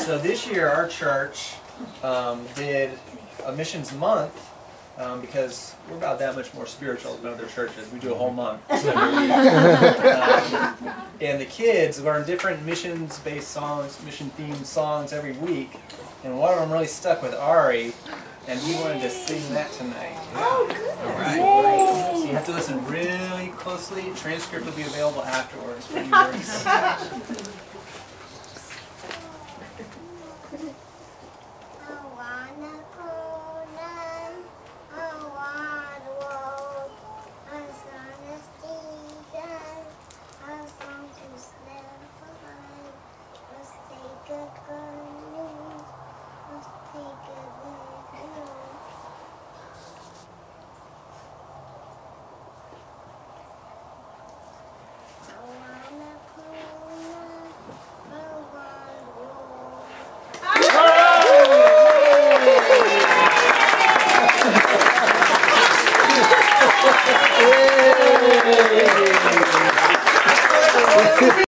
So this year our church did a missions month because we're about that much more spiritual than other churches. We do a whole month. And the kids learn different missions-based songs, mission-themed songs every week. And one of them really stuck with Ari, and he wanted to sing that tonight. Oh, good. All right. So you have to listen really closely. Transcript will be available afterwards for you. Yay!